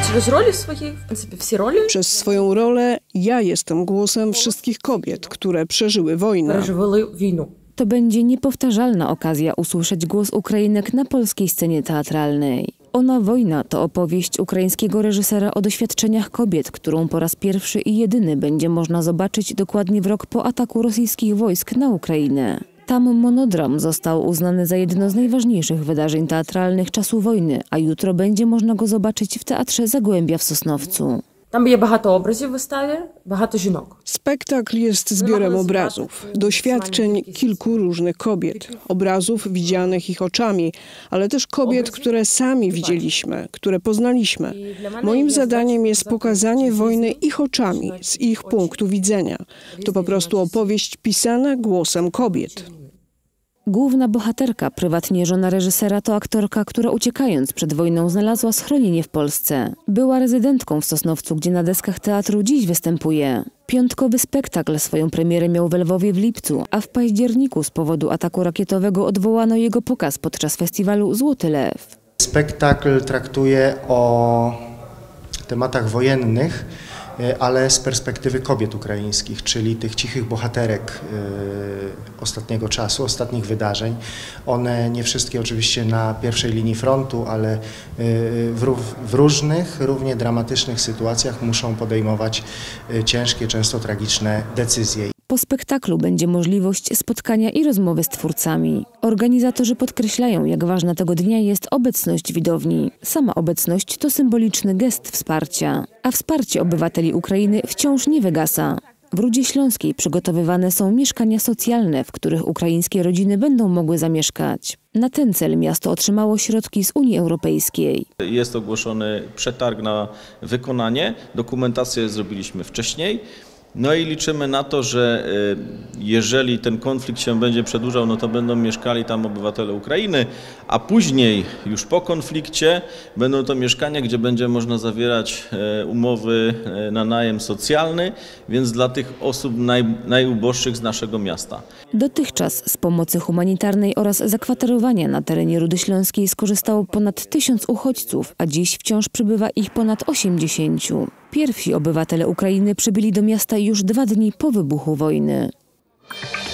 Через роли свои, в принципе, все роли Przez swoją rolę ja jestem głosem wszystkich kobiet, które przeżyły wojnę. переживали війну. To będzie niepowtarzalna okazja usłyszeć głos Ukrainek na polskiej scenie teatralnej. Ona wojna to opowieść ukraińskiego reżysera o doświadczeniach kobiet, którą po raz pierwszy i jedyny będzie można zobaczyć dokładnie w rok po ataku rosyjskich wojsk na Ukrainę. Tam monodram został uznany za jedno z najważniejszych wydarzeń teatralnych czasu wojny, a jutro będzie można go zobaczyć w Teatrze Zagłębia w Sosnowcu. Там є багато образів в виставі, багато жінок. Spektakl jest zbiorem obrazów, doświadczeń kilku różnych kobiet, obrazów widzianych ich oczami, ale też kobiet, które sami widzieliśmy, które poznaliśmy. Moim zadaniem jest pokazanie wojny ich oczami, z ich punktu widzenia. To po prostu opowieść pisana głosem kobiet. Główna bohaterka, prywatnie żona reżysera, to aktorka, która uciekając przed wojną znalazła schronienie w Polsce. Była rezydentką w Sosnowcu, gdzie na deskach teatru dziś występuje. Piątkowy spektakl swoją premierę miał we Lwowie w lipcu, a w październiku z powodu ataku rakietowego odwołano jego pokaz podczas festiwalu Złoty Lew. Spektakl traktuje o tematach wojennych, ale z perspektywy kobiet ukraińskich, czyli tych cichych bohaterek ostatniego czasu, ostatnich wydarzeń. One nie wszystkie oczywiście na pierwszej linii frontu, ale w różnych, równie dramatycznych sytuacjach muszą podejmować ciężkie, często tragiczne decyzje. Po spektaklu będzie możliwość spotkania i rozmowy z twórcami. Organizatorzy podkreślają, jak ważna tego dnia jest obecność widowni. Sama obecność to symboliczny gest wsparcia, a wsparcie obywateli Ukrainy wciąż nie wygasa. W Rudzie Śląskiej przygotowywane są mieszkania socjalne, w których ukraińskie rodziny będą mogły zamieszkać. Na ten cel miasto otrzymało środki z Unii Europejskiej. Jest ogłoszony przetarg na wykonanie. Dokumentację zrobiliśmy wcześniej. No i liczymy na to, że jeżeli ten konflikt się będzie przedłużał, no to będą mieszkali tam obywatele Ukrainy, a później już po konflikcie będą to mieszkania, gdzie będzie można zawierać umowy na najem socjalny, więc dla tych osób najuboższych z naszego miasta. Dotychczas z pomocy humanitarnej oraz zakwaterowania na terenie Rudy Śląskiej skorzystało ponad 1000 uchodźców, a dziś wciąż przybywa ich ponad 80. Pierwsi obywatele Ukrainy przybyli do miasta już 2 dni po wybuchu wojny.